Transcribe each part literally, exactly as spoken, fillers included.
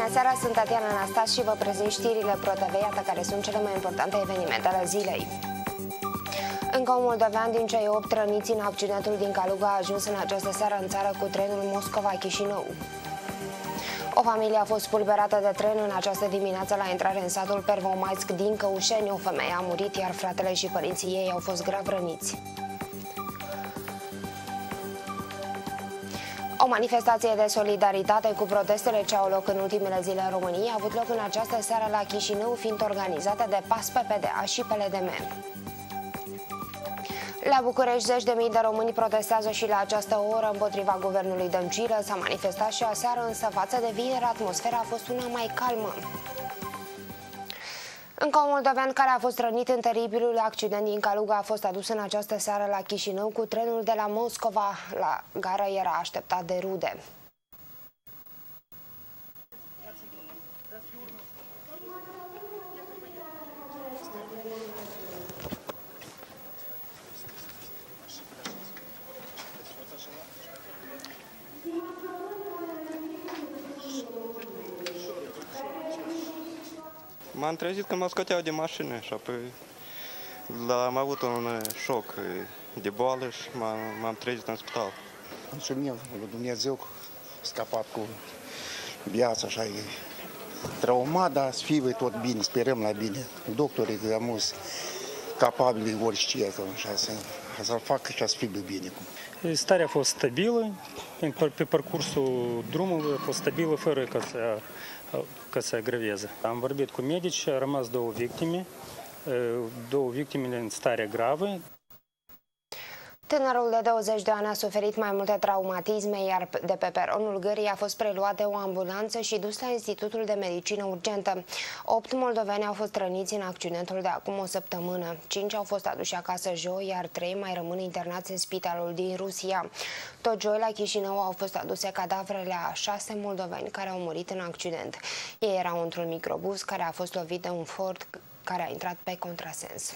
seara, sunt Tatiana Anastas și vă prezint știrile Pro T V, iată care sunt cele mai importante evenimente ale zilei. Încă un moldovean din cei opt răniți în accidentul din Kaluga a ajuns în această seară în țară cu trenul Moscova-Chișinău. O familie a fost spulberată de tren în această dimineață la intrare în satul Pervomaitsk din Căușeni. O femeie a murit, iar fratele și părinții ei au fost grav răniți. O manifestație de solidaritate cu protestele ce au loc în ultimele zile în România a avut loc în această seară la Chișinău, fiind organizată de P A S, P P D A și P L D M. La București, zeci de mii de români protestează și la această oră împotriva guvernului Dăncilă. S-a manifestat și aseară, însă față de vineri atmosfera a fost una mai calmă. Încă un moldovean care a fost rănit în teribilul accident din Kaluga a fost adus în această seară la Chișinău cu trenul de la Moscova. La gară era așteptat de rude. M-am trezit când mă scoteau de mașină și apoi am avut un șoc de boală și m-am trezit în spital. Mulțumim lui Dumnezeu că a scăpat cu viața, așa e traumat, dar să fie tot bine, sperăm la bine. Doctorii că am fost capabili orice, așa, să, să-l facă și să fie bine. Starea a fost stabilă, pe parcursul drumului a fost stabilă, fără ca să, ca să agraveze. Am vorbit cu medici, au rămas două victime, două victimele în stare gravă. Tânărul de douăzeci de ani a suferit mai multe traumatisme, iar de pe peronul gării a fost preluat de o ambulanță și dus la Institutul de Medicină Urgentă. Opt moldoveni au fost răniți în accidentul de acum o săptămână. Cinci au fost aduși acasă joi, iar trei mai rămân internați în spitalul din Rusia. Tot joi la Chișinău au fost aduse cadavrele a șase moldoveni care au murit în accident. Ei erau într-un microbus care a fost lovit de un Ford care a intrat pe contrasens.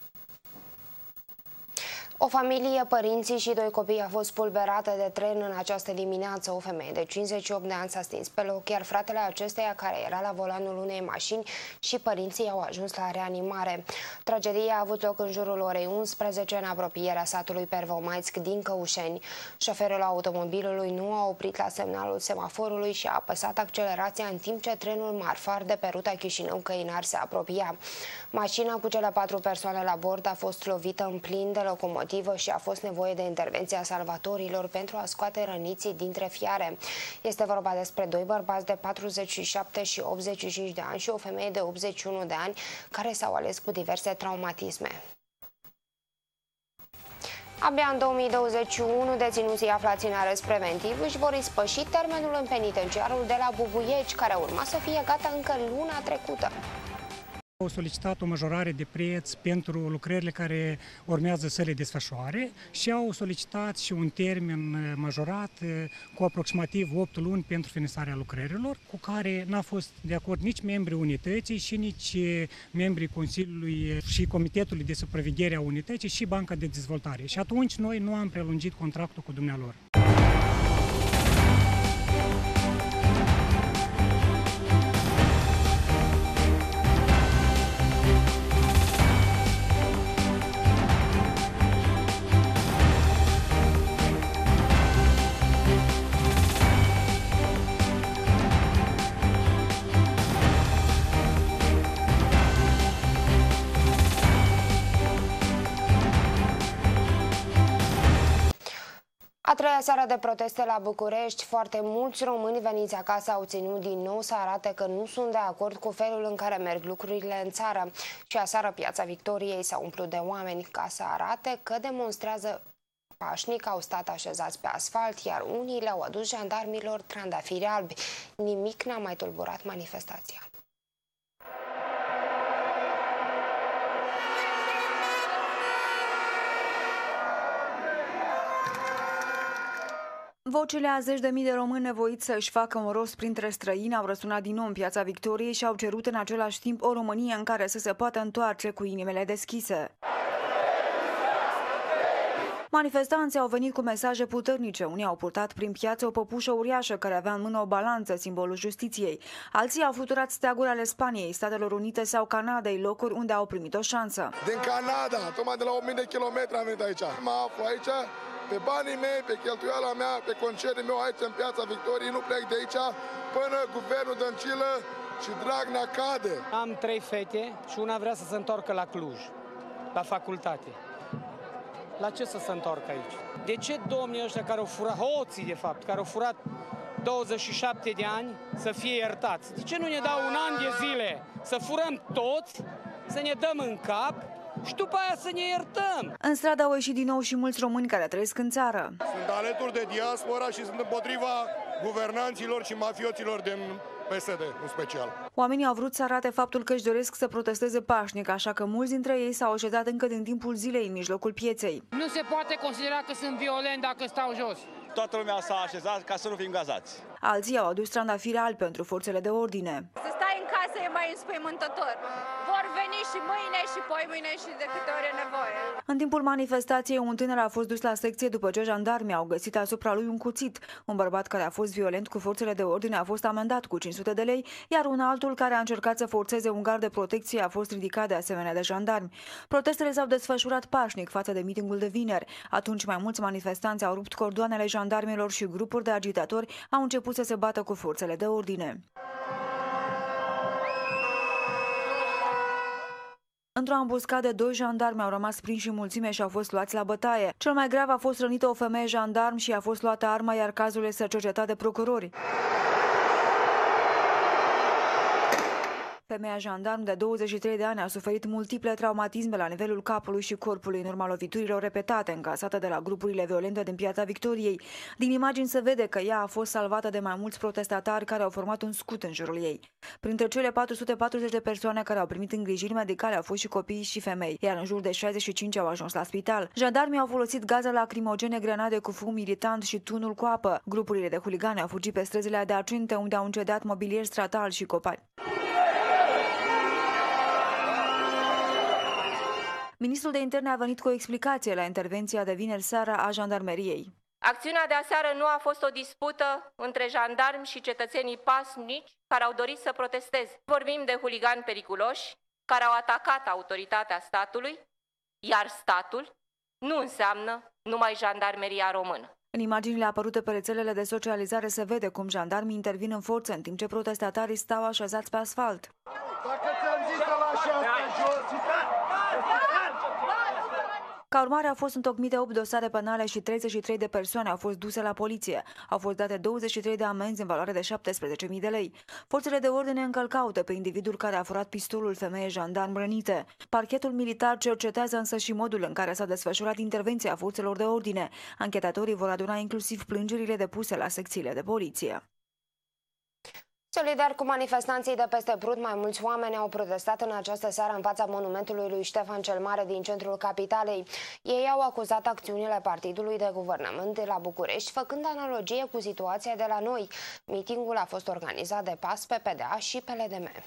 O familie, părinții și doi copii a fost spulberată de tren în această dimineață. O femeie de cincizeci și opt de ani s-a stins pe loc, iar fratele acesteia, care era la volanul unei mașini, și părinții au ajuns la reanimare. Tragedia a avut loc în jurul orei unsprezece în apropierea satului Pervomaitsk din Căușeni. Șoferul automobilului nu a oprit la semnalul semaforului și a apăsat accelerația în timp ce trenul marfar de pe ruta Chișinău-Căinar se apropia. Mașina cu cele patru persoane la bord a fost lovită în plin de locomotivă și a fost nevoie de intervenția salvatorilor pentru a scoate răniții dintre fiare. Este vorba despre doi bărbați de patruzeci și șapte și optzeci și cinci de ani și o femeie de optzeci și unu de ani care s-au ales cu diverse traumatisme. Abia în două mii douăzeci și unu, deținuții aflați în arest preventiv își vor ispăși termenul în penitenciarul de la Bubuieci, care urma să fie gata încă luna trecută. Au solicitat o majorare de preț pentru lucrările care urmează să le desfășoare și au solicitat și un termen majorat cu aproximativ opt luni pentru finalizarea lucrărilor, cu care n-a fost de acord nici membrii unității și nici membrii Consiliului și Comitetului de Supraveghere a unității și Banca de Dezvoltare. Și atunci noi nu am prelungit contractul cu dumnealor. A treia seară de proteste la București, foarte mulți români veniți acasă au ținut din nou să arate că nu sunt de acord cu felul în care merg lucrurile în țară. Și aseară Piața Victoriei s-a umplut de oameni ca să arate că demonstrează pașnic, au stat așezați pe asfalt, iar unii le-au adus jandarmilor trandafiri albi. Nimic n-a mai tulburat manifestația. Vocile a zeci de mii de români nevoiți să își facă un rost printre străini au răsunat din nou în Piața Victoriei și au cerut în același timp o Românie în care să se poată întoarce cu inimile deschise. Manifestanții au venit cu mesaje puternice. Unii au purtat prin piață o păpușă uriașă care avea în mână o balanță, simbolul justiției. Alții au fluturat steaguri ale Spaniei, Statelor Unite sau Canadei, locuri unde au primit o șansă. Din Canada, tocmai de la o mie de kilometri am venit aici. Mă aflu aici, pe banii mei, pe cheltuiala mea, pe concertul meu aici în Piața Victoriei. Nu plec de aici până guvernul Dăncilă și Dragnea cade. Am trei fete și una vrea să se întoarcă la Cluj, la facultate. La ce să se întoarcă aici? De ce domnii ăștia care au furat, hoții de fapt, care au furat douăzeci și șapte de ani, să fie iertați? De ce nu ne dau un an de zile să furăm toți, să ne dăm în cap și după aia să ne iertăm? În stradă au ieșit din nou și mulți români care trăiesc în țară. Sunt alături de diaspora și sunt împotriva guvernanților și mafioților din P S D în special. Oamenii au vrut să arate faptul că își doresc să protesteze pașnic, așa că mulți dintre ei s-au așezat încă din timpul zilei în mijlocul pieței. Nu se poate considera că sunt violent dacă stau jos. Toată lumea s-a așezat ca să nu fim gazați. Alții au adus trandafiri albi pentru forțele de ordine. Să stai în casă e mai înspăimântător. Vor veni și mâine și poimâine și de câte ori e nevoie. În timpul manifestației, un tânăr a fost dus la secție după ce jandarmii au găsit asupra lui un cuțit. Un bărbat care a fost violent cu forțele de ordine a fost amendat cu cinci sute de lei, iar un altul care a încercat să forțeze un gard de protecție a fost ridicat de asemenea de jandarmi. Protestele s-au desfășurat pașnic față de mitingul de vineri. Atunci mai mulți manifestanți au rupt cordoanele jandarmilor și grupuri de agitatori au început să se bată cu forțele de ordine. Într-o ambuscadă, doi jandarmi au rămas prinși în mulțime și au fost luați la bătaie. Cel mai grav a fost rănită o femeie jandarm și a fost luată arma, iar cazul este cercetat de procurori. Femeia jandarm de douăzeci și trei de ani a suferit multiple traumatisme la nivelul capului și corpului în urma loviturilor repetate încasate de la grupurile violente din Piața Victoriei. Din imagini se vede că ea a fost salvată de mai mulți protestatari care au format un scut în jurul ei. Printre cele patru sute patruzeci de persoane care au primit îngrijiri medicale au fost și copii și femei, iar în jur de șaizeci și cinci au ajuns la spital. Jandarmii au folosit gaze lacrimogene, grenade cu fum iritant și tunul cu apă. Grupurile de huligani au fugit pe străzile adiacente, unde au incendiat mobilier stratal și copaci. Ministrul de Interne a venit cu o explicație la intervenția de vineri seara a jandarmeriei. Acțiunea de aseară nu a fost o dispută între jandarmi și cetățenii pasnici care au dorit să protesteze. Vorbim de huligani periculoși care au atacat autoritatea statului, iar statul nu înseamnă numai jandarmeria română. În imaginile apărute pe rețelele de socializare se vede cum jandarmii intervin în forță în timp ce protestatarii stau așezați pe asfalt. Dacă ți-am zis să lași asta jos, ca urmare au fost întocmite opt dosare penale și treizeci și trei de persoane au fost duse la poliție. Au fost date douăzeci și trei de amenzi în valoare de șaptesprezece mii de lei. Forțele de ordine încălcau pe individul care a furat pistolul femeii jandarm rănite. Parchetul militar cercetează însă și modul în care s-a desfășurat intervenția forțelor de ordine. Anchetatorii vor aduna inclusiv plângerile depuse la secțiile de poliție. Solidar cu manifestanții de peste Prut, mai mulți oameni au protestat în această seară în fața monumentului lui Ștefan cel Mare din centrul capitalei. Ei au acuzat acțiunile partidului de guvernământ de la București, făcând analogie cu situația de la noi. Mitingul a fost organizat de P A S, P P D A și P L D M.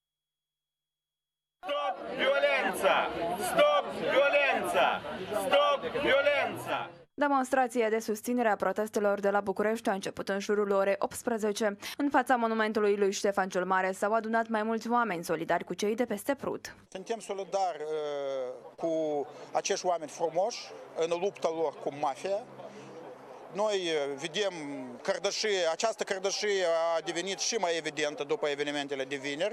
Stop violența! Stop violența! Stop violența! Demonstrația de susținere a protestelor de la București a început în jurul orei optsprezece. În fața monumentului lui Ștefan cel Mare s-au adunat mai mulți oameni solidari cu cei de peste Prut. Suntem solidari uh, cu acești oameni frumoși în lupta lor cu mafia. Noi vedem cărdășie, această cărdășie a devenit și mai evidentă după evenimentele de vineri.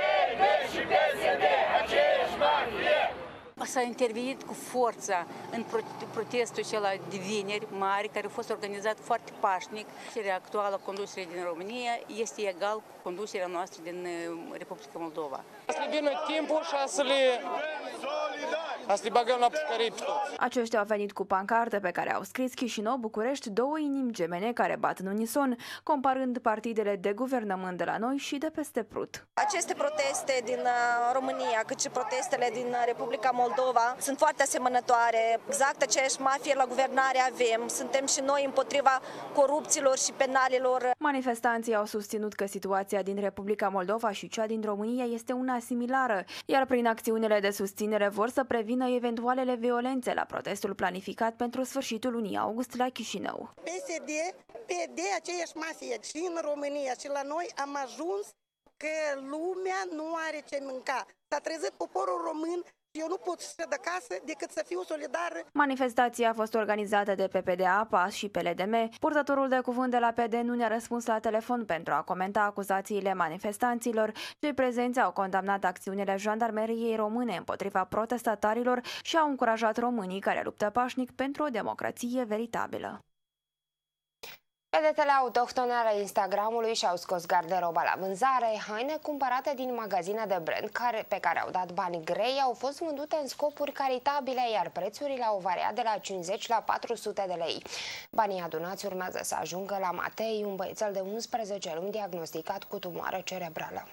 S-a intervenit cu forța în protestul acela de vineri mari, care a fost organizat foarte pașnic. Conducerea actuală a conducerii din România este egal cu conducerea noastră din Republica Moldova. Să le vină timpul și să le, să le băgăm la pușcării pe toți. Aceștia au venit cu pancarte pe care au scris Chișinău, București, două inimi gemene care bat în unison, comparând partidele de guvernământ de la noi și de peste Prut. Aceste proteste din România, cât și protestele din Republica Moldova sunt foarte asemănătoare. Exact aceeași mafie la guvernare avem. Suntem și noi împotriva corupților și penalilor. Manifestanții au susținut că situația din Republica Moldova și cea din România este una similară, iar prin acțiunile de susținere vor să prevină prevină eventualele violențe la protestul planificat pentru sfârșitul lunii august la Chișinău. P S D, P D, aceeași mafie și în România și la noi am ajuns că lumea nu are ce mânca. S-a trezit poporul român. Eu nu pot să de casă decât să fiu solidară. Manifestația a fost organizată de P P D A, P A S și P L D M. Purtătorul de cuvânt de la P D nu ne-a răspuns la telefon pentru a comenta acuzațiile manifestanților. Cei prezenți au condamnat acțiunile jandarmeriei române împotriva protestatarilor și au încurajat românii care luptă pașnic pentru o democrație veritabilă. Vedetele autohtone ale Instagramului și-au scos garderoba la vânzare. Haine cumpărate din magazine de brand care, pe care au dat bani grei au fost vândute în scopuri caritabile, iar prețurile au variat de la cincizeci la patru sute de lei. Banii adunați urmează să ajungă la Matei, un băiețel de unsprezece luni diagnosticat cu tumoare cerebrală.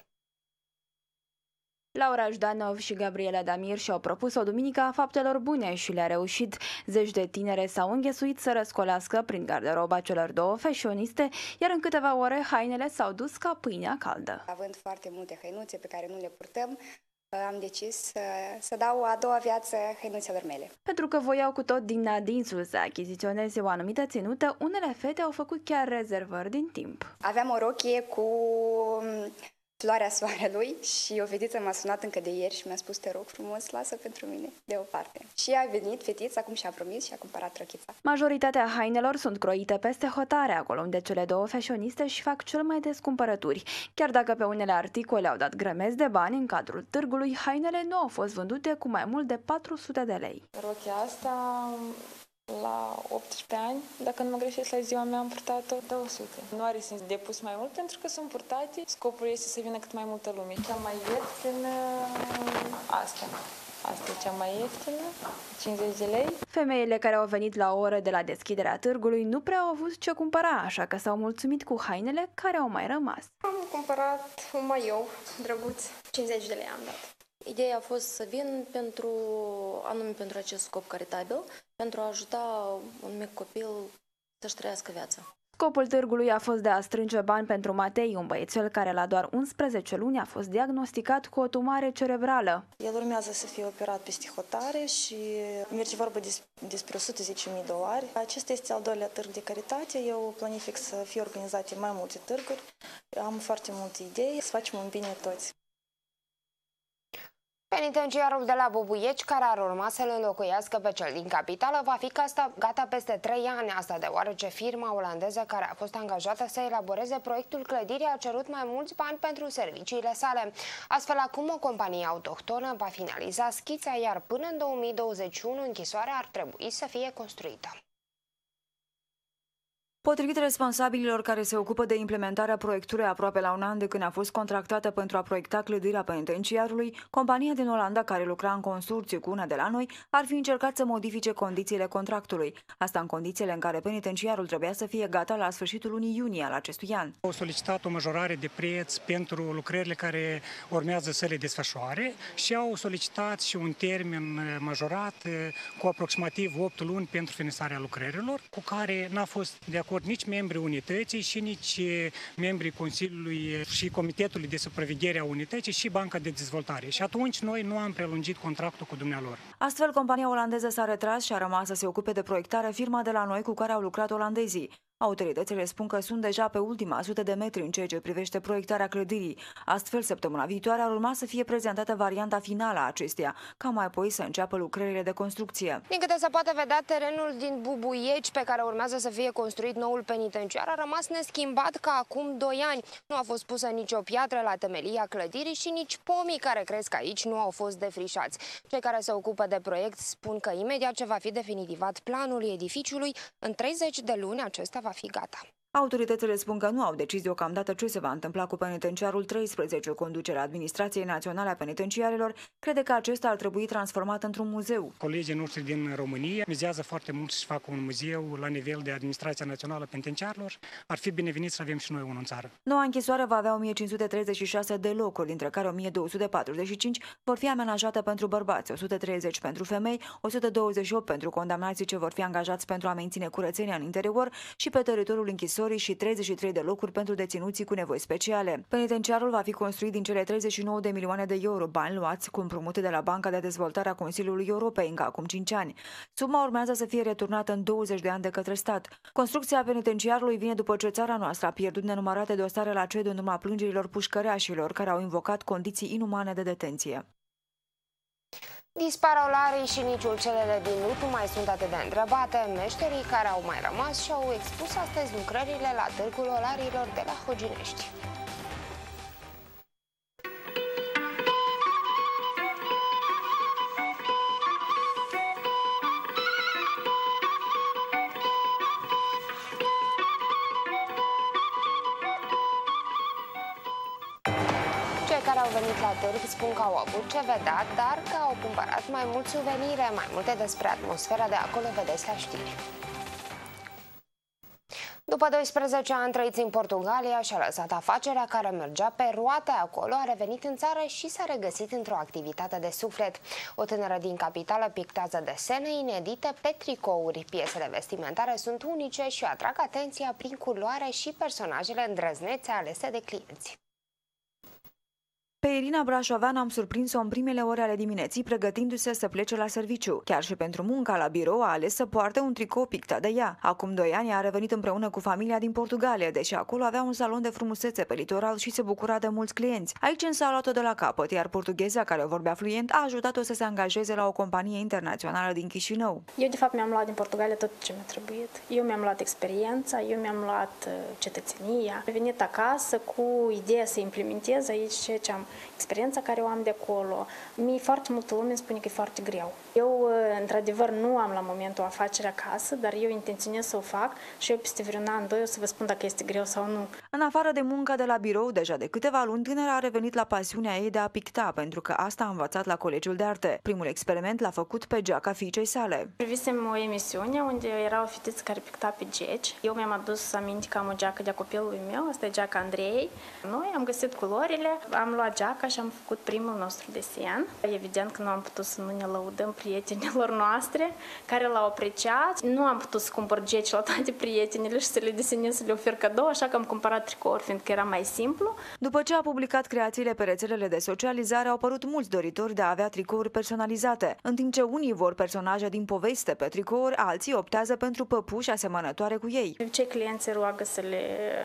Laura Jdanov și Gabriela Damir și-au propus o duminică a faptelor bune și le-a reușit. Zeci de tinere s-au înghesuit să răscolească prin garderoba celor două fashioniste, iar în câteva ore hainele s-au dus ca pâinea caldă. Având foarte multe hăinuțe pe care nu le purtăm, am decis să, să dau a doua viață hăinuțelor mele. Pentru că voiau cu tot din adinsul să achiziționeze o anumită ținută, unele fete au făcut chiar rezervări din timp. Aveam o rochie cu floarea soarelui și o fetiță m-a sunat încă de ieri și mi-a spus: te rog frumos, lasă pentru mine deoparte. Și a venit fetița, cum și-a promis, și a cumpărat rochița. Majoritatea hainelor sunt croite peste hotare, acolo unde cele două fashioniste și fac cel mai des cumpărături. Chiar dacă pe unele articole au dat grămezi de bani, în cadrul târgului, hainele nu au fost vândute cu mai mult de patru sute de lei. Rochia asta la optsprezece ani, dacă nu mă greșesc, la ziua mea am purtat-o două sute. Nu are sens de pus mai mult pentru că sunt purtate. Scopul este să vină cât mai multă lume. Cea mai ieftină, asta. Asta e cea mai ieftină, cincizeci de lei. Femeile care au venit la o oră de la deschiderea târgului nu prea au avut ce cumpăra, așa că s-au mulțumit cu hainele care au mai rămas. Am cumpărat un maiou drăguț, cincizeci de lei am dat. Ideea a fost să vin pentru, anume pentru acest scop caritabil, pentru a ajuta un mic copil să-și trăiască viața. Scopul târgului a fost de a strânge bani pentru Matei, un băiețel care la doar unsprezece luni a fost diagnosticat cu o tumoare cerebrală. El urmează să fie operat peste hotare și merge vorba despre o sută zece mii de dolari. Acesta este al doilea târg de caritate. Eu planific să fie organizate mai multe târguri. Am foarte multe idei, să facem un bine toți. Penitenciarul de la Bubuieci, care ar urma să-l înlocuiască pe cel din capitală, va fi gata peste trei ani, asta deoarece firma olandeză care a fost angajată să elaboreze proiectul clădirii a cerut mai mulți bani pentru serviciile sale. Astfel, acum o companie autohtonă va finaliza schița, iar până în două mii douăzeci și unu închisoarea ar trebui să fie construită. Potrivit responsabililor care se ocupă de implementarea proiectului aproape la un an de când a fost contractată pentru a proiecta clădirea penitenciarului, compania din Olanda care lucra în consorțiu cu una de la noi ar fi încercat să modifice condițiile contractului. Asta în condițiile în care penitenciarul trebuia să fie gata la sfârșitul lunii iunie al acestui an. Au solicitat o majorare de preț pentru lucrările care urmează să le desfășoare și au solicitat și un termen majorat cu aproximativ opt luni pentru finisarea lucrărilor, cu care n-a fost de acord nici membrii unității și nici membrii Consiliului și Comitetului de Supraveghere a Unității și Banca de Dezvoltare. Și atunci noi nu am prelungit contractul cu dumnealor. Astfel, compania olandeză s-a retras și a rămas să se ocupe de proiectarea firma de la noi cu care au lucrat olandezii. Autoritățile spun că sunt deja pe ultima sută de metri în ceea ce privește proiectarea clădirii. Astfel, săptămâna viitoare ar urma să fie prezentată varianta finală a acesteia, ca mai apoi să înceapă lucrările de construcție. Din câte se poate vedea, terenul din Bubuieci, pe care urmează să fie construit noul penitenciar, a rămas neschimbat ca acum doi ani. Nu a fost pusă nicio piatră la temelia clădirii și nici pomii care cresc aici nu au fost defrișați. Cei care se ocupă de proiect spun că imediat ce va fi definitivat planul edificiului, în treizeci de luni acesta va fi gata. Autoritățile spun că nu au decis deocamdată ce se va întâmpla cu penitenciarul treisprezece. Conducerea Administrației Naționale a Penitenciarilor crede că acesta ar trebui transformat într-un muzeu. Colegii noștri din România mizează foarte mult să facă un muzeu la nivel de Administrația Națională a Penitenciarilor. Ar fi binevenit să avem și noi unul în țară. Noua închisoare va avea o mie cinci sute treizeci și șase de locuri, dintre care o mie două sute patruzeci și cinci vor fi amenajate pentru bărbați, o sută treizeci pentru femei, o sută douăzeci și opt pentru condamnații ce vor fi angajați pentru a menține curățenia în interior și pe teritoriul închisorii închisorii și treizeci și trei de locuri pentru deținuții cu nevoi speciale. Penitenciarul va fi construit din cele treizeci și nouă de milioane de euro, bani luați cu împrumute de la Banca de Dezvoltare a Consiliului Europei încă acum cinci ani. Suma urmează să fie returnată în douăzeci de ani de către stat. Construcția penitenciarului vine după ce țara noastră a pierdut nenumărate dosare la C E D în urma plângerilor pușcăreașilor care au invocat condiții inumane de detenție. Dispar olarii și niciun celele din lut nu mai sunt atât de întrebate. Meșterii care au mai rămas și-au expus astăzi lucrările la târgul olarilor de la Hoginești. Cei care au venit la târg spun că au avut ce vedea, dar că au cumpărat mai mulți suvenire. Mai multe despre atmosfera de acolo vedeți la știri. După doisprezece ani trăiți în Portugalia, și-a lăsat afacerea care mergea pe roate acolo, a revenit în țară și s-a regăsit într-o activitate de suflet. O tânără din capitală pictează desene inedite pe tricouri. Piesele vestimentare sunt unice și atrag atenția prin culoare și personajele îndrăznețe alese de clienți. Pe Irina Brașoveanu am surprins-o în primele ore ale dimineții, pregătindu-se să plece la serviciu. Chiar și pentru munca la birou a ales să poarte un tricou pictat de ea. Acum doi ani a revenit împreună cu familia din Portugalia, deși acolo avea un salon de frumusețe pe litoral și se bucura de mulți clienți. Aici însă a luat-o de la capăt, iar portugheza, care o vorbea fluent, a ajutat-o să se angajeze la o companie internațională din Chișinău. Eu, de fapt, mi-am luat din Portugalia tot ce mi-a trebuit. Eu mi-am luat experiența, eu mi-am luat cetățenia. Am venit acasă cu ideea să implementez aici ceea ce am experiența care o am de acolo. Mie foarte multă lume îmi spune că e foarte greu. Eu, într-adevăr, nu am la momentul o afacere acasă, dar eu intenționez să o fac și eu peste vreun an, doi, o să vă spun dacă este greu sau nu. În afară de munca de la birou, deja de câteva luni, tânăra a revenit la pasiunea ei de a picta, pentru că asta a învățat la Colegiul de Arte. Primul experiment l-a făcut pe geaca fiicei sale. Privisem o emisiune unde era o fetiță care picta pe geci. Eu mi-am adus aminte că am o geacă de-a copilului meu, asta e geaca Andrei. Noi am găsit culorile, am luat geaca și am făcut primul nostru desen. Evident că nu am putut să nu ne lăudăm prietenilor noastre care l-au apreciat. Nu am putut să cumpăr geci la toate prietenile și să le desenez, să le ofer cadou, așa că am cumpărat tricouri, fiindcă era mai simplu. După ce a publicat creațiile pe rețelele de socializare, au apărut mulți doritori de a avea tricouri personalizate. În timp ce unii vor personaje din poveste pe tricouri, alții optează pentru păpuși asemănătoare cu ei. Cei clienți roagă să le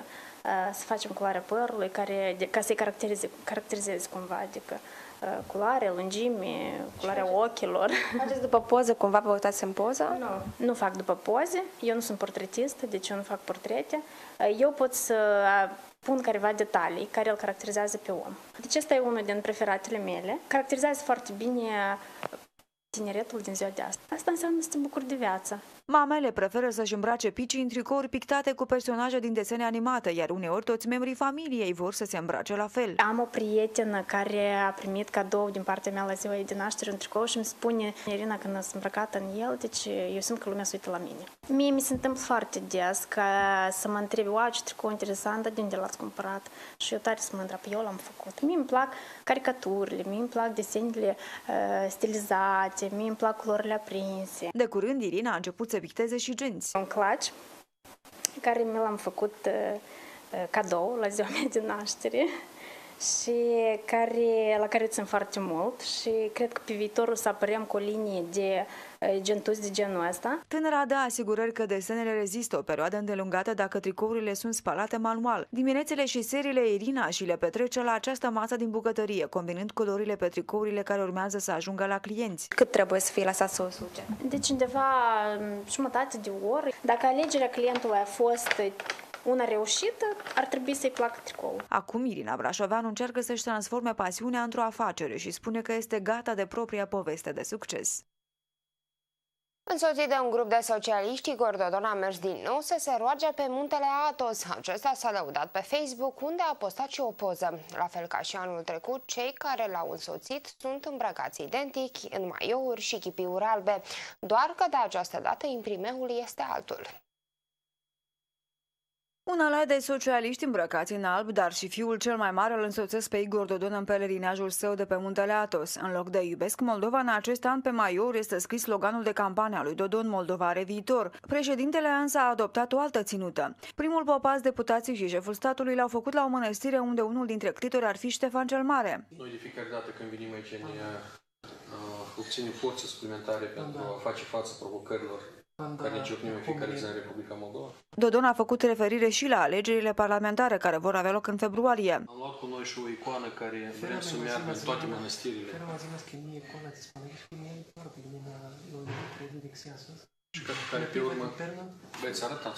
să facem culoarea părului, care, ca să-i caracterizeze, caracterizeze cumva, adică culoare, lungime, culoarea ochilor. Faceți după poză, cumva vă uitați în poză? Nu, nu fac după poze, eu nu sunt portretistă, deci eu nu fac portrete. Eu pot să pun careva detalii care îl caracterizează pe om. Deci ăsta e unul din preferatele mele. Caracterizează foarte bine tineretul din ziua de astăzi. Asta înseamnă să te bucuri de viață. Mamele preferă să-și îmbrace picii în tricouri pictate cu personaje din desene animate, iar uneori toți membrii familiei vor să se îmbrace la fel. Am o prietenă care a primit cadou din partea mea la ziua ei de naștere un tricou și îmi spune: Irina, când sunt îmbrăcată în el, deci eu simt că lumea se uită la mine. Mie mi se întâmplă foarte des ca să mă întrebi: "Wow, ce tricou interesant, dar de unde l-ați cumpărat?" Și eu tare să mă întreb, eu l-am făcut. Mie îmi plac caricaturile, mie îmi plac desenele uh, stilizate, mie îmi plac culorile aprinse. De curând, Irina a început să picteze și genți. Un claci care mi l-am făcut uh, cadou la ziua mea de naștere și care, la care țin foarte mult și cred că pe viitor o să apărem cu o linie de gentuți de genul ăsta. Tânăra dă asigurări că desenele rezistă o perioadă îndelungată dacă tricourile sunt spălate manual. Diminețile și seriile Irina și le petrece la această masă din bucătărie, combinând culorile pe tricourile care urmează să ajungă la clienți. Cât trebuie să fie lăsat să o suce? Deci undeva jumătate de oră. Dacă alegerea clientului a fost una reușită, ar trebui să-i placă tricoul. Acum Irina Brașoveanu încearcă să-și transforme pasiunea într-o afacere și spune că este gata de propria poveste de succes. Însoțit de un grup de socialiști, Igor Dodon a mers din nou să se roage pe muntele Athos. Acesta s-a lăudat pe Facebook, unde a postat și o poză. La fel ca și anul trecut, cei care l-au însoțit sunt îmbrăcați identic, în maiouri și chipiuri albe, doar că de această dată imprimeul este altul. Un alai de socialiști îmbrăcați în alb, dar și fiul cel mai mare îl însoțesc pe Igor Dodon în pelerinajul său de pe muntele Athos. În loc de Iubesc Moldova, în acest an pe maior este scris sloganul de campanie a lui Dodon, Moldova are viitor. Președintele însă a adoptat o altă ținută. Primul popas, deputații și șeful statului l-au făcut la o mănăstire unde unul dintre ctitori ar fi Ștefan cel Mare. Noi de fiecare dată când venim aici ne uh, obținem forțe suplimentare pentru a face față provocărilor care ne ciocnim în fiecare zi în Republica Moldova. Dodon a făcut referire și la alegerile parlamentare care vor avea loc în februarie. Am luat cu noi și o icoană care vrem să meargă în toate mănăstirile. Și care pe urmă veți arătați.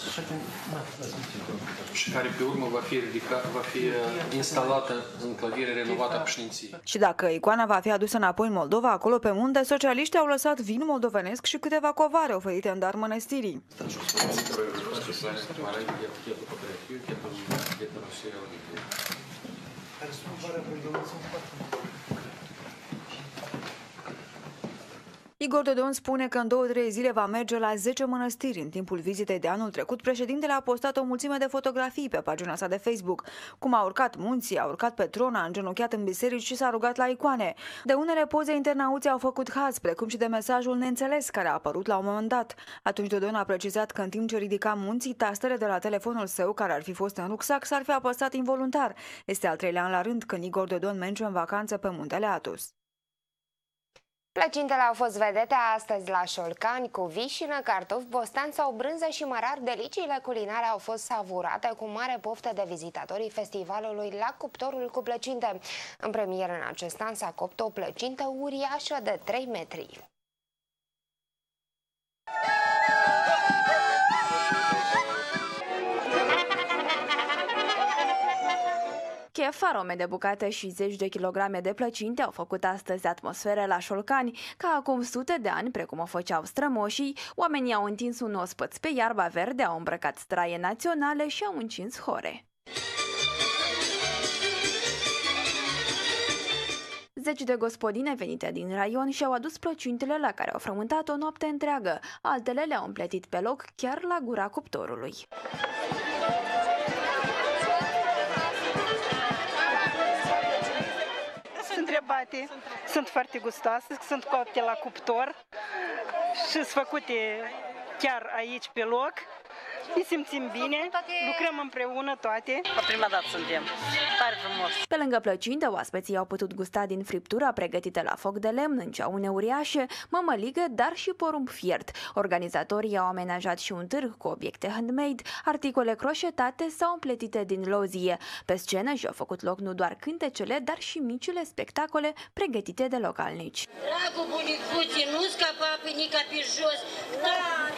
Și care pe urmă va fi ridicat, va fi instalată în clădire renovată a președinției. Și dacă icoana va fi adusă înapoi în Moldova, acolo pe munte, socialiștii au lăsat vin moldovenesc și câteva covare oferite în dar mănăstirii. Igor Dodon spune că în două-trei zile va merge la zece mănăstiri. În timpul vizitei de anul trecut, președintele a postat o mulțime de fotografii pe pagina sa de Facebook. Cum a urcat munții, a urcat pe tron, a îngenunchiat în biserici și s-a rugat la icoane. De unele poze internauții au făcut haz, precum și de mesajul neînțeles care a apărut la un moment dat. Atunci Dodon a precizat că în timp ce ridica munții, tastele de la telefonul său, care ar fi fost în rucsac, s-ar fi apăsat involuntar. Este al treilea an la rând când Igor Dodon merge în vacanță pe muntele Athos. Plăcintele au fost vedete astăzi la Șolcani cu vișină, cartofi, bostan sau brânză și mărar. Deliciile culinare au fost savurate cu mare poftă de vizitatorii festivalului la Cuptorul cu plăcinte. În premieră în acest an s-a copt o plăcintă uriașă de trei metri. Chef, arome de bucate și zeci de kilograme de plăcinte au făcut astăzi atmosferă la Șolcani. Ca acum sute de ani, precum o făceau strămoșii, oamenii au întins un ospăț pe iarba verde, au îmbrăcat straie naționale și au încins hore. Zeci de gospodine venite din raion și-au adus plăcintele la care au frământat o noapte întreagă. Altele le-au împletit pe loc chiar la gura cuptorului. Întrebate. Sunt foarte gustoase, sunt copte la cuptor și sunt făcute chiar aici pe loc. Ne simțim bine, lucrăm împreună toate. La prima dată suntem. Tare frumos. Pe lângă plăcinte, oaspeții au putut gusta din friptura pregătită la foc de lemn, în ceaune uriașe, mămăligă, dar și porumb fiert. Organizatorii au amenajat și un târg cu obiecte handmade, articole croșetate sau împletite din lozie. Pe scenă și-au făcut loc nu doar cântecele, dar și micile spectacole pregătite de localnici. Dragul bunicuții, nu scapa pe nica pe jos. Da,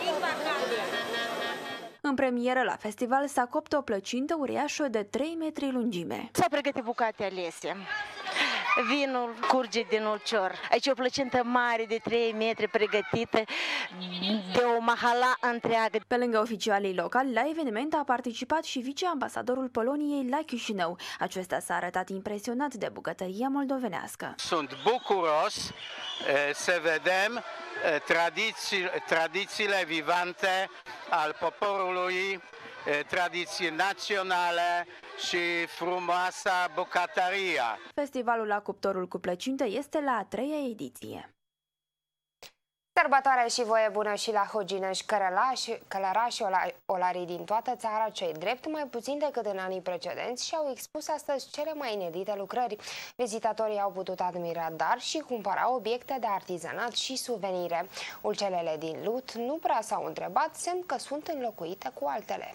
În premieră la festival s-a copt o plăcintă uriașă de trei metri lungime. S-a pregătit bucate alese. Vinul curge din ulcior. Aici o plăcintă mare de trei metri pregătită de o mahala întreagă. Pe lângă oficialii locali, la eveniment a participat și viceambasadorul Poloniei la Chișinău. Acesta s-a arătat impresionat de bucătăria moldovenească. Sunt bucuros să vedem tradiții, tradițiile vivante al poporului, tradiții naționale și frumoasa bucătăria. Festivalul la Cuptorul cu plăcinte este la a treia ediție. Sărbătoare și voie bună și la Hoginești, Călărași, Călărași olarii din toată țara, cei drept mai puțin decât în anii precedenți, și-au expus astăzi cele mai inedite lucrări. Vizitatorii au putut admira, dar și cumpăra obiecte de artizanat și suvenire. Ulcelele din lut nu prea s-au întrebat, semn că sunt înlocuite cu altele.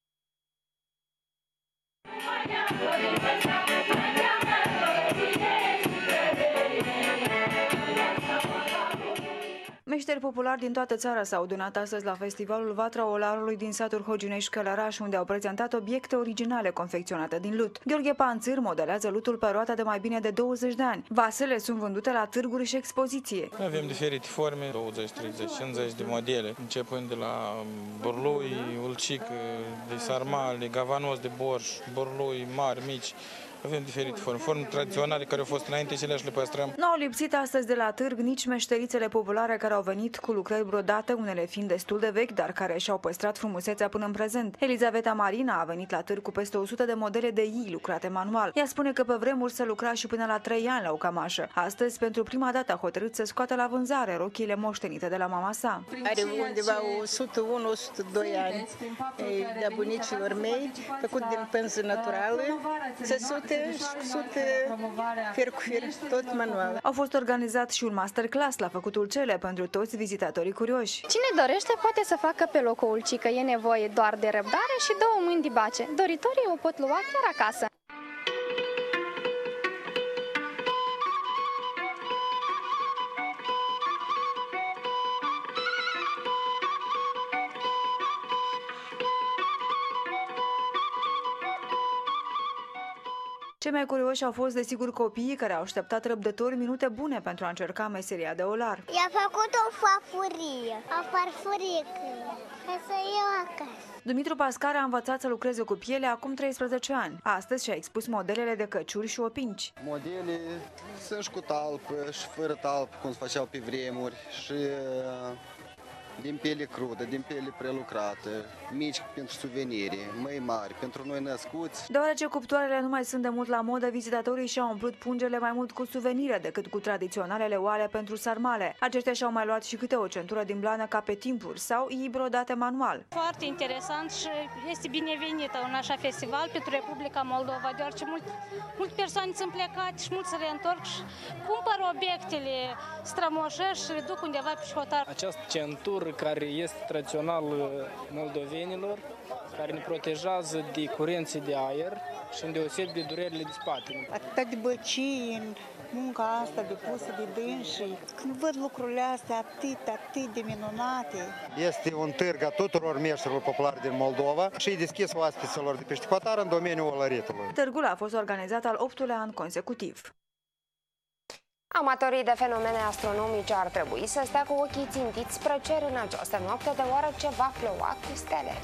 Meșteri populari din toată țara s-au adunat astăzi la festivalul Vatra Olarului din satul Hoginești Călăraș, unde au prezentat obiecte originale confecționate din lut. Gheorghe Panțir modelează lutul pe roata de mai bine de douăzeci de ani. Vasele sunt vândute la târguri și expoziție. Avem diferite forme, douăzeci, treizeci, cincizeci de modele, începând de la burlui, ulcic, de sarmale, gavanos de borș, burlui mari, mici, Avem diferite forme. Forme tradiționale care au fost înainte și le păstrăm. Nu au lipsit astăzi de la târg nici meșterițele populare care au venit cu lucrări brodate, unele fiind destul de vechi, dar care și-au păstrat frumusețea până în prezent. Elizaveta Marina a venit la târg cu peste o sută de modele de i lucrate manual. Ea spune că pe vremuri se lucra și până la trei ani la o cămașă. Astăzi, pentru prima dată, a hotărât să scoată la vânzare rochiile moștenite de la mama sa. Are undeva o sută unu - o sută doi ani de bunicilor mei, făcut din pânză naturală, țesute și sute fir cu fir, tot manual. A fost organizat și un masterclass la făcutul cele pentru toți vizitatorii curioși. Cine dorește poate să facă pe loc o ulcică, e nevoie doar de răbdare și două mâini de bace. Doritorii o pot lua chiar acasă. Cei mai curioși au fost, desigur, copiii care au așteptat răbdători minute bune pentru a încerca meseria de olar. I-a făcut o farfurie, o farfurică, ca să iau acasă. Dumitru Pascar a învățat să lucreze cu piele acum treisprezece ani. Astăzi și-a expus modelele de căciuri și opinci. Modele sunt și cu talpă și fără talpă, cum se făceau pe vremuri, și din piele crudă, din piele prelucrată, mici pentru suveniri, mai mari pentru noi născuți. Deoarece cuptoarele nu mai sunt de mult la modă, vizitatorii și-au umplut pungele mai mult cu suvenire decât cu tradiționalele oale pentru sarmale. Aceștia și-au mai luat și câte o centură din blană ca pe timpuri sau i brodate manual. Foarte interesant și este binevenită un așa festival pentru Republica Moldova, deoarece mult, multe persoane sunt plecate și mulți se reîntorc și cumpără obiectele strămoșești și le duc undeva pe hotar. Această centură care este tradițional moldovenilor, care ne protejează de curenții de aer și îndeosebi de durerile de spate. Atât de băcii în munca asta depusă de dânsii. Când văd lucrurile astea atât, atât de minunate. Este un târg a tuturor meșterilor populari din Moldova și e deschis oaspeților de pește hotar în domeniul olăritului. Târgul a fost organizat al optulea an consecutiv. Amatorii de fenomene astronomice ar trebui să stea cu ochii țintiți spre cer în această noapte, deoarece va ploua cu stele.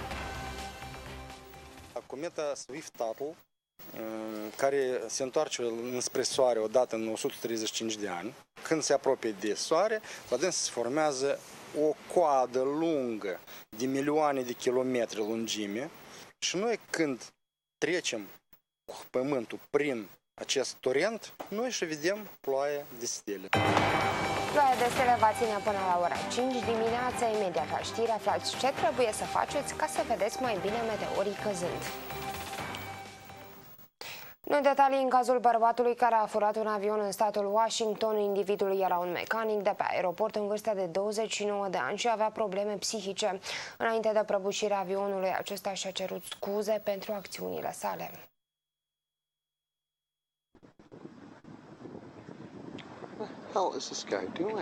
Cometa Swift-Tuttle, care se întoarce înspre Soare odată în o sută treizeci și cinci de ani, când se apropie de Soare, la dâns se formează o coadă lungă de milioane de kilometri lungime și noi când trecem cu Pământul prin acest torent, noi și vedem ploaia de stele. Ploaia de stele va ține până la ora cinci dimineața. Imediat la știri aflați ce trebuie să faceți ca să vedeți mai bine meteorii căzând. Noi detalii în cazul bărbatului care a furat un avion în statul Washington. Individul era un mecanic de pe aeroport în vârstă de douăzeci și nouă de ani și avea probleme psihice. Înainte de prăbușirea avionului, acesta și-a cerut scuze pentru acțiunile sale. What the hell is this guy doing?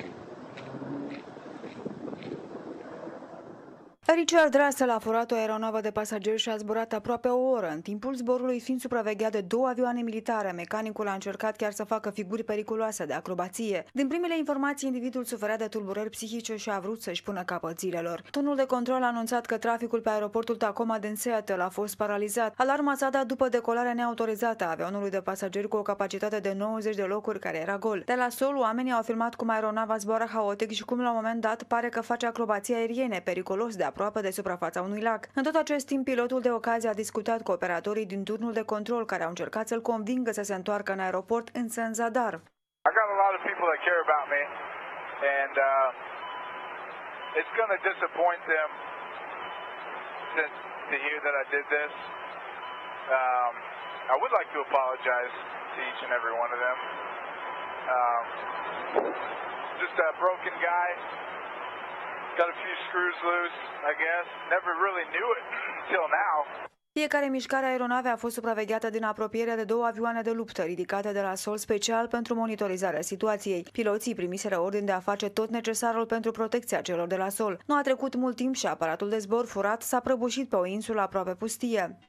Richard Russell a furat o aeronavă de pasageri și a zburat aproape o oră, în timpul zborului fiind supravegheat de două avioane militare. Mecanicul a încercat chiar să facă figuri periculoase de acrobație. Din primele informații, individul suferea de tulburări psihice și a vrut să-și pună capăt zilelor. Turnul de control a anunțat că traficul pe aeroportul Tacoma din Seattle a fost paralizat. Alarma s-a dat după decolarea neautorizată a avionului de pasageri cu o capacitate de nouăzeci de locuri care era gol. De la sol, oamenii au filmat cum aeronava zboară haotic și cum la un moment dat pare că face acrobații aeriene, periculos de aproape de suprafața unui lac. În tot acest timp, pilotul de ocazie a discutat cu operatorii din turnul de control care au încercat să-l convingă să se întoarcă în aeroport, însă în zadar. I got a lot of people that care about me and uh, it's going to disappoint them to, to hear that I did this. Um, I would like to apologize to each and every one of them. Um, just a broken guy. Got a few screws loose, I guess. Never really knew it until now. Fiecare mișcare a aeronavei a fost supravegheată din apropiere de două avioane de luptă ridicate de la sol special pentru monitorizarea situației. Piloții primiseră ordin de a face tot necesarul pentru protecția celor de la sol. Nu a trecut mult timp și aparatul de zbor furat s-a prăbușit pe o insulă aproape pustie.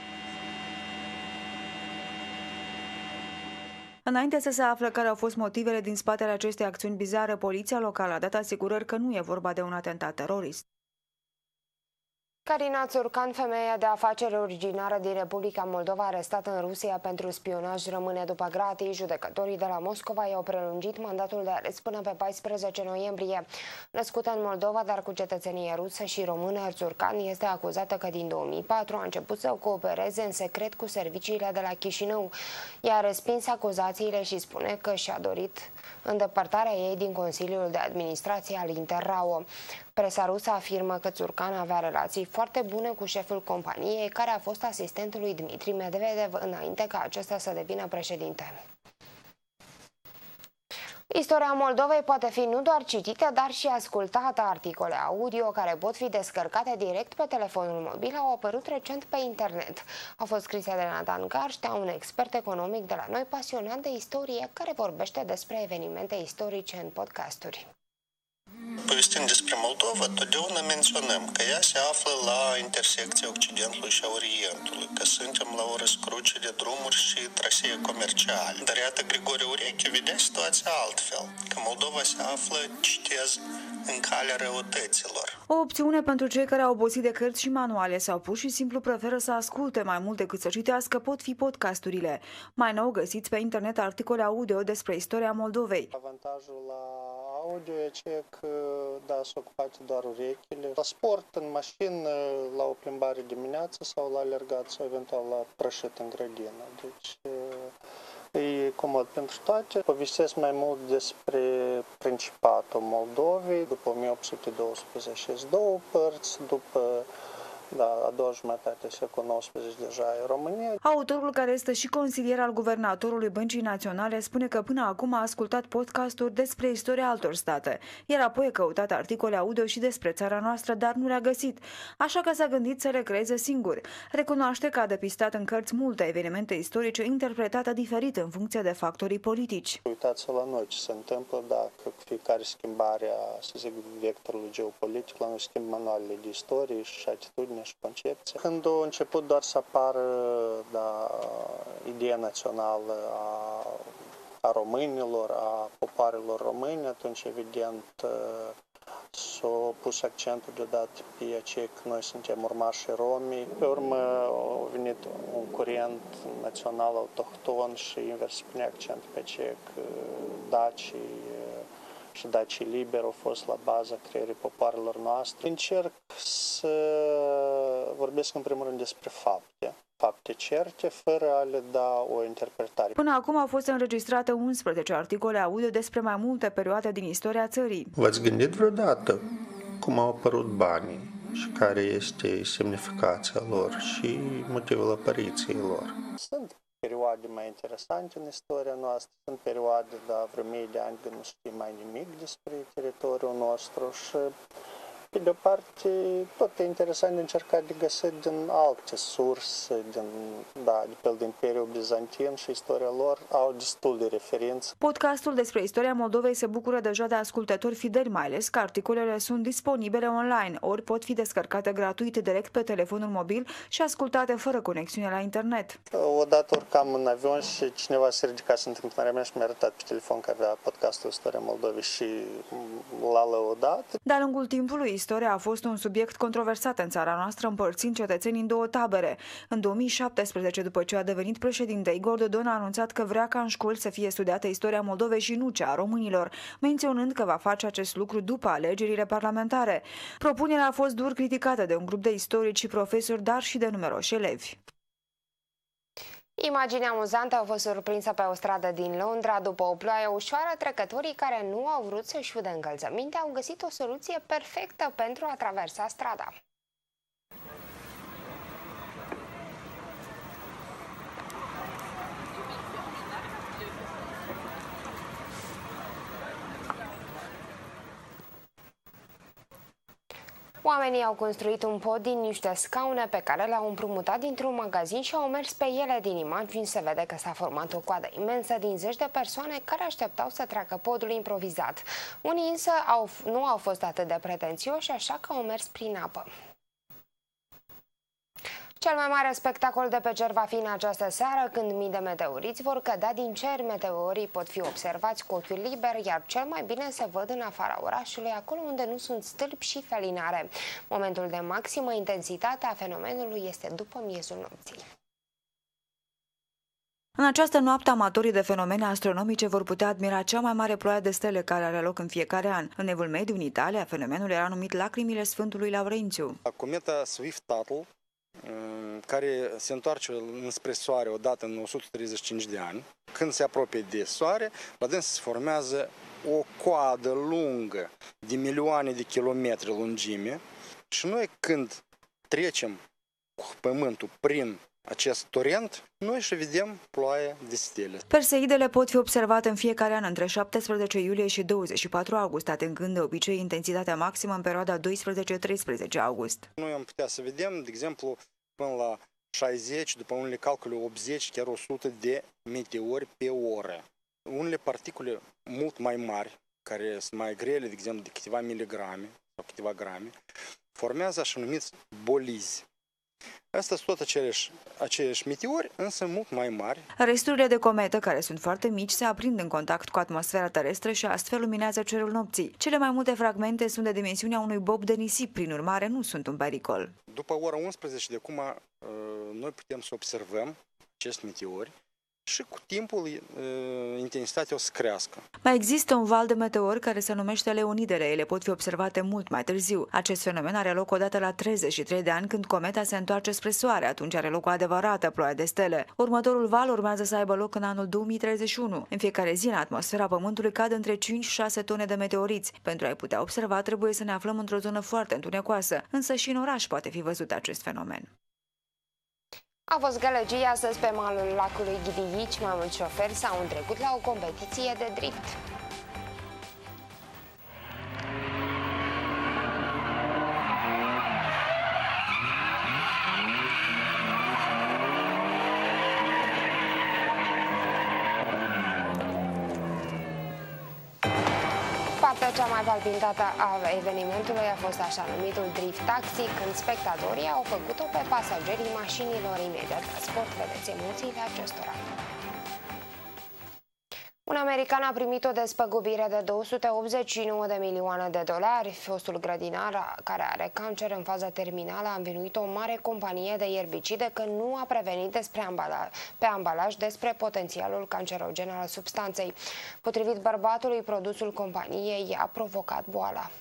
Înainte să se afle care au fost motivele din spatele acestei acțiuni bizare, poliția locală a dat asigurări că nu e vorba de un atentat terorist. Carina Țurcan, femeia de afaceri originară din Republica Moldova, arestată în Rusia pentru spionaj, rămâne după gratii. Judecătorii de la Moscova i-au prelungit mandatul de arest până pe paisprezece noiembrie. Născută în Moldova, dar cu cetățenie rusă și română, Țurcan este acuzată că din două mii patru a început să coopereze în secret cu serviciile de la Chișinău. Ea a respins acuzațiile și spune că și-a dorit îndepărtarea ei din Consiliul de Administrație al Interrao. Presa rusă afirmă că Țurcan avea relații foarte bune cu șeful companiei, care a fost asistentul lui Dmitri Medvedev înainte ca acesta să devină președinte. Istoria Moldovei poate fi nu doar citită, dar și ascultată. Articole audio care pot fi descărcate direct pe telefonul mobil au apărut recent pe internet. Au fost scrise de Nathan Garștea, un expert economic de la noi, pasionat de istorie, care vorbește despre evenimente istorice în podcasturi. Povestind despre Moldova, totdeauna menționăm că ea se află la intersecția Occidentului și a Orientului, că suntem la o răscruce de drumuri și trasee comerciale. Dar iată, Grigore Ureche vedea situația altfel, că Moldova se află, citez, în calea răutăților. O opțiune pentru cei care au obosit de cărți și manuale sau pur și simplu preferă să asculte mai mult decât să citească pot fi podcasturile. Mai nou găsiți pe internet articole audio despre istoria Moldovei. Avantajul la audio e ce că, da, s-o ocupați doar urechile. La sport, în mașină, la o plimbare dimineață sau la alergat sau eventual la prășit în grădină. Deci e comod pentru toate. Povestesc mai mult despre Principatul Moldovei. După o mie opt sute douăsprezece două părți, după Da, a doua jumătate a secolului nouăsprezece deja e România. Autorul, care este și consilier al guvernatorului Băncii Naționale, spune că până acum a ascultat podcasturi despre istoria altor state, iar apoi a căutat articole audio și despre țara noastră, dar nu le-a găsit, așa că s-a gândit să le creeze singur. Recunoaște că a depistat în cărți multe evenimente istorice interpretate diferit în funcție de factorii politici. Uitați-vă la noi ce se întâmplă dacă cu fiecare schimbare a, să zic, vectorului geopolitic, la noi schimb manualele de istorie și atitudine și concepție. Când a început doar să apară, da, ideea națională a, a românilor, a popoarelor români, atunci evident s-a pus accentul deodată pe aceea că noi suntem urmașii romii. Pe urmă a venit un curent național autohton și invers pune accent pe aceea că dacii și dacii liberi au fost la baza creierii popoarelor noastre. Încerc să vorbesc în primul rând despre fapte, fapte certe, fără a le da o interpretare. Până acum au fost înregistrate unsprezece articole audio despre mai multe perioade din istoria țării. V-ați gândit vreodată cum au apărut banii și care este semnificația lor și motivul apariției lor? Sunt perioade mai interesante în istoria noastră, sunt perioade de vreo mii de ani când nu știm mai nimic despre teritoriul nostru și, pe de o parte, tot e interesant de încercat de găsit din alte surse, din, da, de pe din Imperiul Bizantin și istoria lor au destul de referințe. Podcastul despre istoria Moldovei se bucură deja de ascultători fideli, mai ales că articolele sunt disponibile online, ori pot fi descărcate gratuit direct pe telefonul mobil și ascultate fără conexiune la internet. Odată urcam în avion și cineva se ridica în întâmplarea mea și mi-a arătat pe telefon că avea podcastul Istoria Moldovei și l-a lăudat. De-a lungul timpului, istoria a fost un subiect controversat în țara noastră, împărțind cetățenii în două tabere. În două mii șaptesprezece, după ce a devenit președinte, Igor Dodon a anunțat că vrea ca în școli să fie studiată istoria Moldovei și nu cea a românilor, menționând că va face acest lucru după alegerile parlamentare. Propunerea a fost dur criticată de un grup de istorici și profesori, dar și de numeroși elevi. Imagini amuzante au fost surprinsă pe o stradă din Londra. După o ploaie ușoară, trecătorii care nu au vrut să-și udă încălțăminte au găsit o soluție perfectă pentru a traversa strada. Oamenii au construit un pod din niște scaune pe care le-au împrumutat dintr-un magazin și au mers pe ele. Din imagini se vede că s-a format o coadă imensă din zeci de persoane care așteptau să treacă podul improvizat. Unii însă au, nu au fost atât de pretențioși, așa că au mers prin apă. Cel mai mare spectacol de pe cer va fi în această seară, când mii de meteoriți vor cădea din cer. Meteorii pot fi observați cu ochiul liber, iar cel mai bine se văd în afara orașului, acolo unde nu sunt stâlpi și felinare. Momentul de maximă intensitate a fenomenului este după miezul nopții. În această noapte, amatorii de fenomene astronomice vor putea admira cea mai mare ploaie de stele care are loc în fiecare an. În Evul Mediu, în Italia, fenomenul era numit lacrimile Sfântului Laurențiu. Cometa Swift-Tuttle, care se întoarce înspre Soare odată în o sută treizeci și cinci de ani, când se apropie de Soare, la dâns se formează o coadă lungă de milioane de kilometri lungime și noi, când trecem cu Pământul prin acest torent, noi și vedem ploaie de stele. Perseidele pot fi observate în fiecare an între șaptesprezece iulie și douăzeci și patru august, atingând de obicei intensitatea maximă în perioada doisprezece-treisprezece august. Noi am putea să vedem, de exemplu, până la șaizeci, după unele calcule optzeci, chiar o sută de meteori pe oră. Unele particule mult mai mari, care sunt mai grele, de exemplu, de câteva miligrame sau câteva grame, formează așa numiți bolizi. Astea sunt tot aceleși, aceleși meteori, însă mult mai mari. Resturile de cometă, care sunt foarte mici, se aprind în contact cu atmosfera terestră și astfel luminează cerul nopții. Cele mai multe fragmente sunt de dimensiunea unui bob de nisip, prin urmare nu sunt un pericol. După ora unsprezece de acum, noi putem să observăm acești meteori și cu timpul intensitatea o să crească. Mai există un val de meteori care se numește Leonidele. Ele pot fi observate mult mai târziu. Acest fenomen are loc odată la treizeci și trei de ani, când cometa se întoarce spre Soare. Atunci are loc o adevărată ploaie de stele. Următorul val urmează să aibă loc în anul două mii treizeci și unu. În fiecare zi, în atmosfera Pământului cad între cinci și șase tone de meteoriți. Pentru a-i putea observa, trebuie să ne aflăm într-o zonă foarte întunecoasă, însă și în oraș poate fi văzut acest fenomen. A fost gălăgie astăzi pe malul lacului Ghidiici. Mai mulți șoferi s-au întrecut la o competiție de drift. Partea cea mai palpitată a evenimentului a fost așa numitul drift taxi, când spectatorii au făcut-o pe pasagerii mașinilor. Imediat la sport vedeți emoțiile acestora. Un american a primit o despăgubire de două sute optzeci și nouă de milioane de dolari. Fostul grădinar, care are cancer în fază terminală, a învinuit o mare companie de ierbicide că nu a prevenit despre ambalaj, pe ambalaj despre potențialul cancerogen al substanței. Potrivit bărbatului, produsul companiei a provocat boala.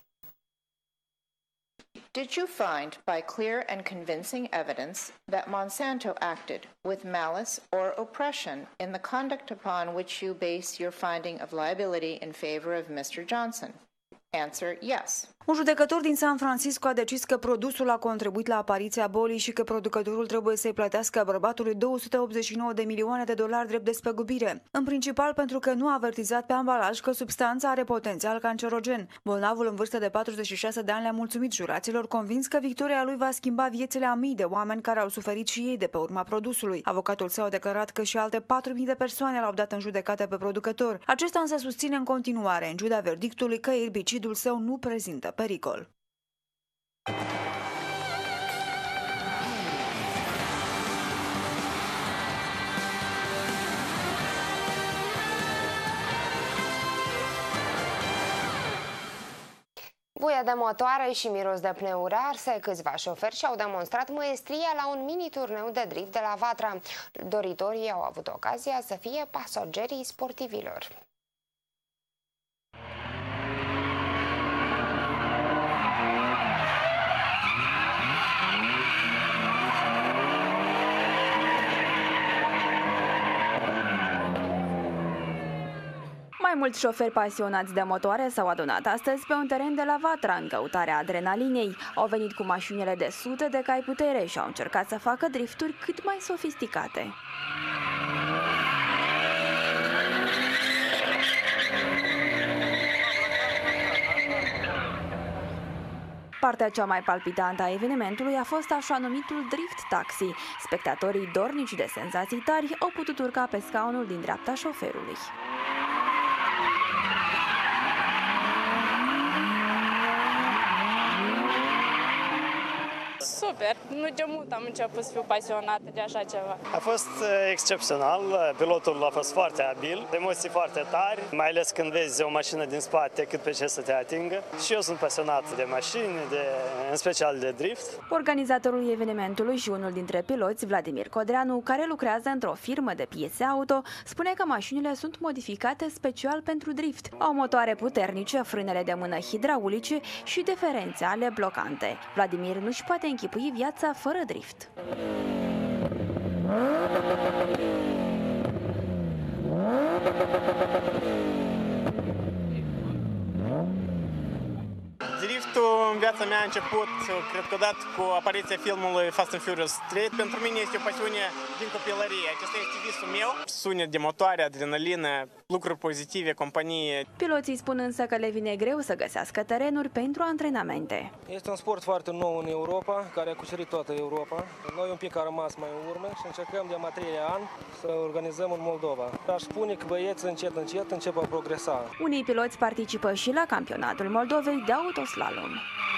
Did you find, by clear and convincing evidence, that Monsanto acted with malice or oppression in the conduct upon which you base your finding of liability in favor of mister Johnson? Answer, yes. Un judecător din San Francisco a decis că produsul a contribuit la apariția bolii și că producătorul trebuie să-i plătească bărbatului două sute optzeci și nouă de milioane de dolari drept despăgubire, în principal pentru că nu a avertizat pe ambalaj că substanța are potențial cancerogen. Bolnavul, în vârstă de patruzeci și șase de ani, le-a mulțumit juraților, convins că victoria lui va schimba viețile a mii de oameni care au suferit și ei de pe urma produsului. Avocatul său a declarat că și alte patru mii de persoane l-au dat în judecată pe producător. Acesta însă susține în continuare, în ciuda verdictului, că erbicidul său nu prezintă pericol. Buie de motoare și miros de pneuri arse, câțiva șoferi și-au demonstrat măestria la un mini-turneu de drift de la Vatra. Doritorii au avut ocazia să fie pasagerii sportivilor. Mai mulți șoferi pasionați de motoare s-au adunat astăzi pe un teren de la Vatra în căutarea adrenalinei. Au venit cu mașinile de sute de cai putere și au încercat să facă drifturi cât mai sofisticate. Partea cea mai palpitantă a evenimentului a fost așa numitul drift taxi. Spectatorii dornici de senzații tari au putut urca pe scaunul din dreapta șoferului. super. Nu de mult am început să fiu pasionată de așa ceva. A fost excepțional, pilotul a fost foarte abil, emoții foarte tari, mai ales când vezi o mașină din spate cât pe ce să te atingă. Și eu sunt pasionat de mașini, de, în special de drift. Organizatorul evenimentului și unul dintre piloți, Vladimir Codreanu, care lucrează într-o firmă de piese auto, spune că mașinile sunt modificate special pentru drift. Au motoare puternice, frânele de mână hidraulice și diferențiale blocante. Vladimir nu-și poate închipui viața fără drift. Driftul în viața mea a început, cred că odată cu apariția filmului Fast and Furious trei. Pentru mine este o pasiune din copilărie. Acesta este visul meu. Sunet de motoare, adrenalină, lucruri pozitive, companie. Piloții spun însă că le vine greu să găsească terenuri pentru antrenamente. Este un sport foarte nou în Europa, care a cucerit toată Europa. Noi un pic am rămas mai în urmă și încercăm de a treilea an să organizăm în Moldova. Aș spune că băieții încet, încet încep a progresa. Unii piloți participă și la campionatul Moldovei de autoslalom.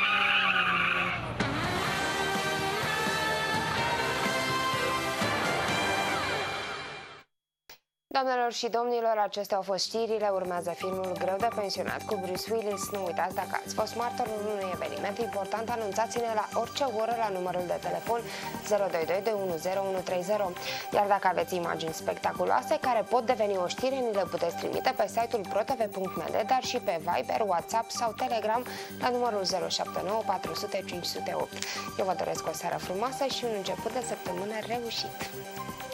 Doamnelor și domnilor, acestea au fost știrile. Urmează filmul Greu de pensionat cu Bruce Willis. Nu uitați, dacă ați fost martorul unui eveniment important, anunțați-ne la orice oră la numărul de telefon zero doi doi doi unu zero unu trei zero. Iar dacă aveți imagini spectaculoase care pot deveni o știre, ni le puteți trimite pe site-ul pro t v punct m d, dar și pe Viber, WhatsApp sau Telegram la numărul zero șapte nouă patru zero zero cinci zero opt. Eu vă doresc o seară frumoasă și un început de săptămână reușit!